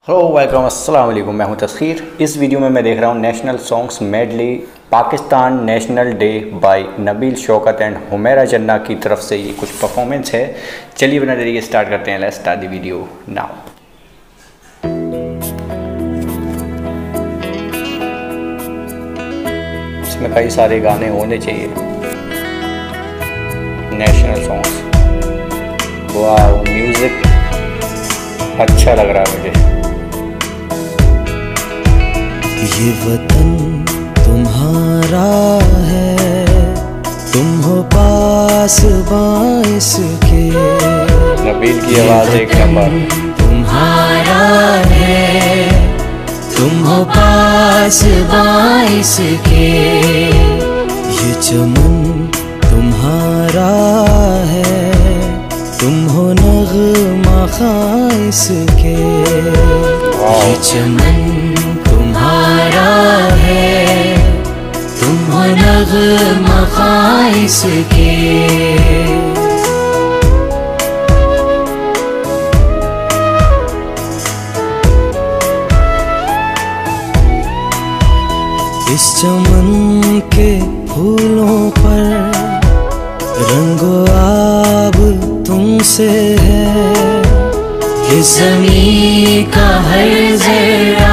Hello welcome अस्सलाम वालेकुम, मैं हूं तस्खीर। इस वीडियो में मैं देख रहा हूं national songs medley Pakistan national day by Nabeel Shaukat and Humaira Jannah की तरफ से ये कुछ परफॉर्मेंस है। चलिए बिना देरी के स्टार्ट करते हैं। Let's start the video now. इसमें कई सारे गाने होने चाहिए, नेशनल सॉन्ग्स। वाह, म्यूज़िक अच्छा लग रहा है मुझे। ये वतन तुम्हारा है, तुम हो पास बाइस के। नबील की आवाज़ एक नंबर। तुम्हारा है, तुम हो पास बाइस के। ये चमन तुम्हारा है, तुम हो नग़मा खाइस के। ये चमन तुम्हारा है, तुम हो नग़मा खाइस के। इस चमन के फूलों पर रंगो आब तुमसे है। इस ज़मीं का हर ज़रा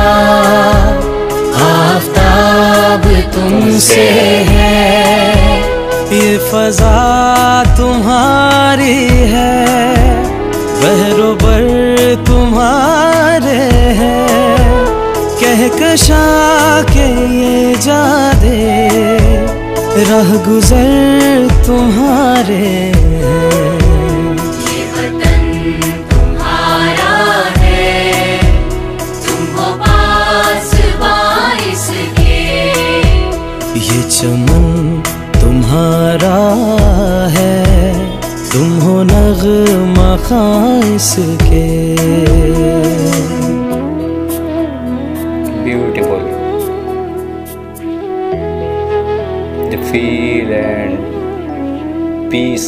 आफ़ताब तुमसे है। ये फ़ज़ा तुम्हारी है, बहरोबर तुम्हारे हैं। कहकशा के ये जादे राह गुज़र तुम्हारे हैं। ये चमन तुम्हारा है, तुम हो नग़मा खाइस के। Beautiful the feel and peace.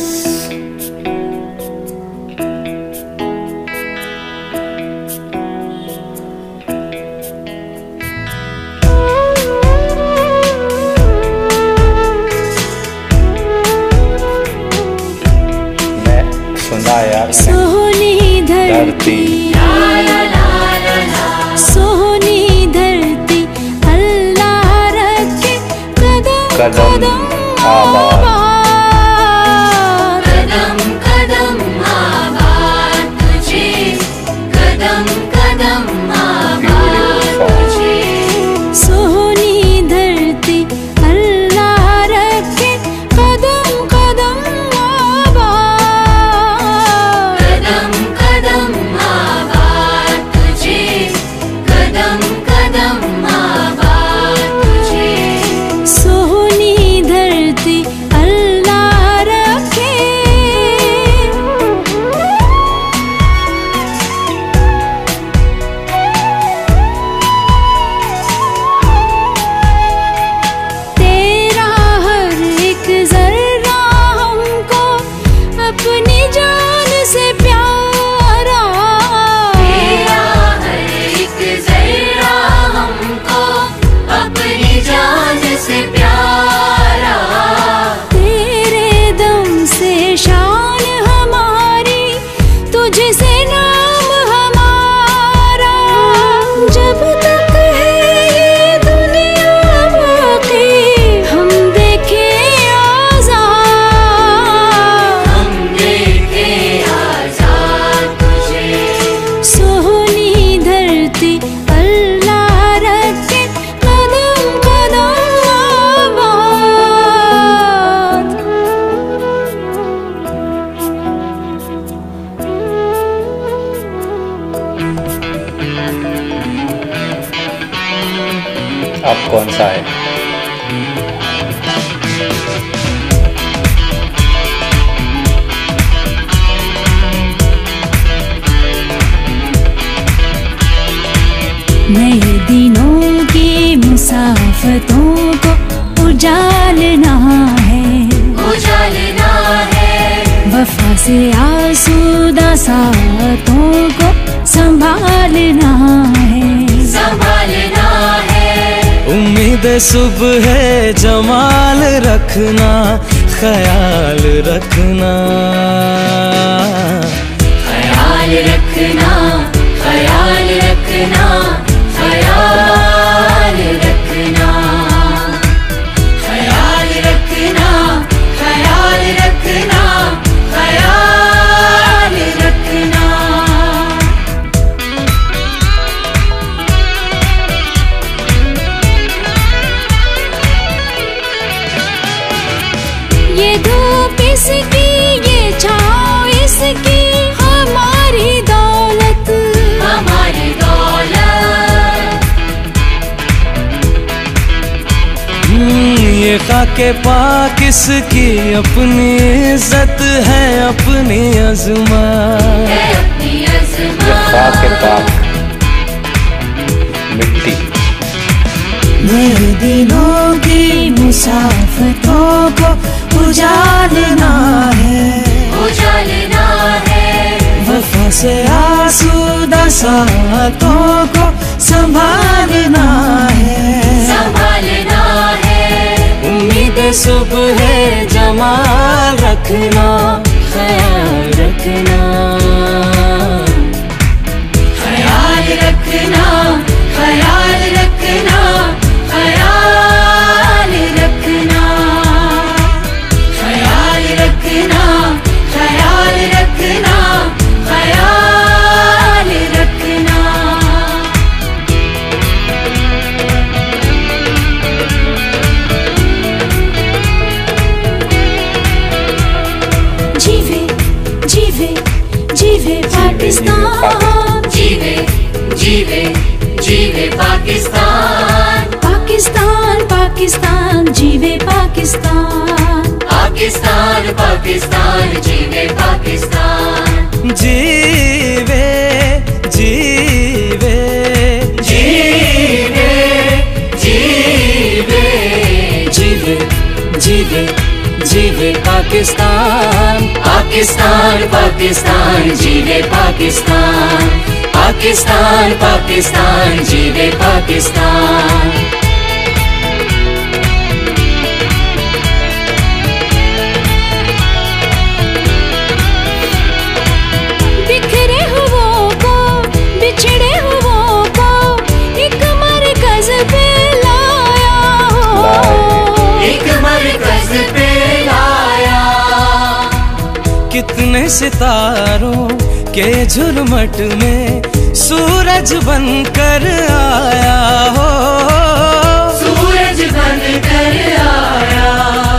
यार सोहनी धरती, सोहनी धरती, अल्लाह रखे कदम कदम आबाद, कदम कदम आबाद तुझे, कदम कदम आबाद तुझे। सोहनी धरती, अल्लाह रखे कदम कदम अब कौन सा है? नए दिनों की मुसाफतों को उजालना है, उजालना है। वफा से आसूदा सातों को संभालना सुबह जमाल रखना, ख्याल रखना, ख्याल रखना, ख्याल रखना, ख्याल रखना, ख्याल रखना, ख्याल रखना, ख्याल रखना। ये धूप इसकी, ये छाँव इसकी, हमारी दौलत, हमारी दौलत। ये खाके पाक इसकी अपनी इज्जत है, अपनी अज़मत है अपनी अज़मत। ये खाके पाक मिट्टी मेरे दिलों की मुसाफतों को उजालना है, उजालना है, वफा से आसूदा सातों को संभालना है, संभालना है। उम्मीद सुबह जमाल रखना, ख्याल रखना, ख्याल रखना, ख्याल रखना, ख्याल रखना, ख्याल रखना, ख्याल रखना, ख्याल रखना। जीवे जीवे जीवे पाकिस्तान, जीवे जीवे जीवे पाकिस्तान, पाकिस्तान पाकिस्तान, जीवे पाकिस्तान, पाकिस्तान पाकिस्तान, जीवे पाकिस्तान। जीवे जीवे जीवे जीवे जीवे जीवे जीवे पाकिस्तान, पाकिस्तान पाकिस्तान, जीवे पाकिस्तान, पाकिस्तान पाकिस्तान, जीवे पाकिस्तान। बिखरे हुओं को, बिछड़े हुओं को एक मरकज़ पे लाया हो, एक मरकज़ पे लाया। कितने सितारों के झुरमट में सूरज बनकर आया हो, सूरज बनकर आया।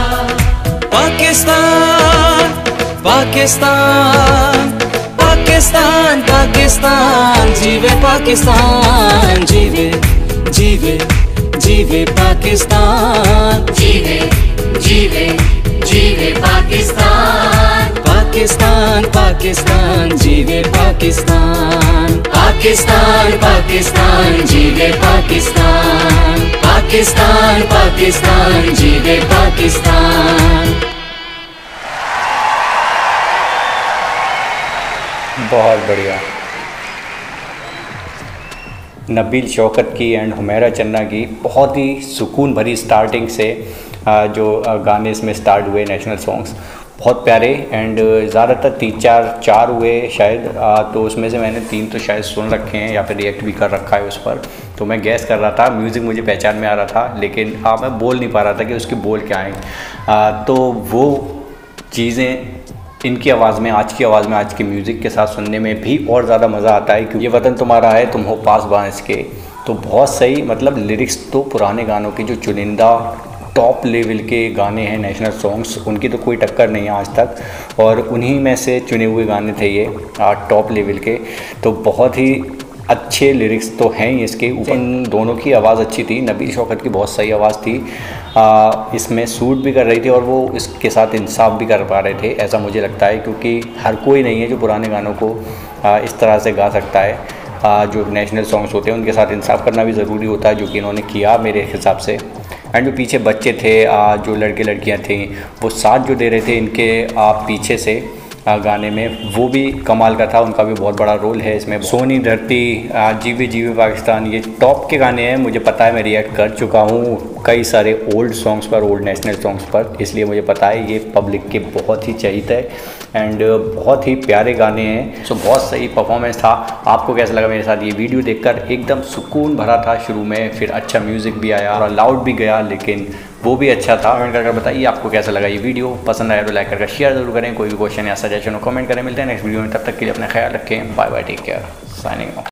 पाकिस्तान पाकिस्तान पाकिस्तान पाकिस्तान, जीवे पाकिस्तान, जीवे जीवे जीवे पाकिस्तान, जीवे जीवे जीवे पाकिस्तान, पाकिस्तान पाकिस्तान, जीवे पाकिस्तान, पाकिस्तान पाकिस्तान, जीवे पाकिस्तान, पाकिस्तान पाकिस्तान, जीवे पाकिस्तान। बहुत बढ़िया। नबील शौकत की एंड हुमैरा चन्ना की बहुत ही सुकून भरी स्टार्टिंग से जो गाने इसमें स्टार्ट हुए नेशनल सॉन्ग्स बहुत प्यारे एंड ज़्यादातर 3-4 हुए शायद, तो उसमें से मैंने 3 तो शायद सुन रखे हैं या फिर रिएक्ट भी कर रखा है उस पर। तो मैं गैस कर रहा था, म्यूज़िक मुझे पहचान में आ रहा था लेकिन मैं बोल नहीं पा रहा था कि उसके बोल क्या हैं। तो वो चीज़ें इनकी आवाज़ में, आज की आवाज़ में, आज के म्यूज़िक के साथ सुनने में भी और ज़्यादा मज़ा आता है क्योंकि ये वतन तुम्हारा है तुम हो पासबान इसके। तो बहुत सही, मतलब लिरिक्स तो पुराने गानों के जो चुनिंदा टॉप लेवल के गाने हैं नेशनल सॉन्ग्स, उनकी तो कोई टक्कर नहीं है आज तक, और उन्हीं में से चुने हुए गाने थे ये टॉप लेवल के। तो बहुत ही अच्छे लिरिक्स तो हैं ही इसके। इन दोनों की आवाज़ अच्छी थी, नबील शौकत की बहुत सही आवाज़ थी, इसमें सूट भी कर रही थी और वो इसके साथ इंसाफ भी कर पा रहे थे, ऐसा मुझे लगता है, क्योंकि हर कोई नहीं है जो पुराने गानों को इस तरह से गा सकता है। जो नेशनल सॉन्ग्स होते हैं उनके साथ इंसाफ करना भी ज़रूरी होता है, जो कि इन्होंने किया मेरे हिसाब से। एंड जो पीछे बच्चे थे, जो लड़के लड़कियां थी, वो साथ जो दे रहे थे इनके पीछे से गाने में, वो भी कमाल का था, उनका भी बहुत बड़ा रोल है इसमें। सोनी धरती, जीवे जीवे पाकिस्तान, ये टॉप के गाने हैं, मुझे पता है, मैं रिएक्ट कर चुका हूँ कई सारे ओल्ड सॉन्ग्स पर, ओल्ड नेशनल सॉन्ग्स पर, इसलिए मुझे पता है ये पब्लिक के बहुत ही चहीते है एंड बहुत ही प्यारे गाने हैं। सो बहुत सही परफॉर्मेंस था। आपको कैसा लगा मेरे साथ ये वीडियो देखकर? एकदम सुकून भरा था शुरू में, फिर अच्छा म्यूज़िक भी आया और लाउड भी गया, लेकिन वो भी अच्छा था। कमेंट करके बताइए आपको कैसा लगा ये वीडियो। पसंद आया तो लाइक करके शेयर जरूर करें। कोई भी क्वेश्चन या सजेशन हो कमेंट करें। मिलते हैं नेक्स्ट वीडियो में, तब तक के लिए अपना ख्याल रखें। Bye bye, take care, signing of.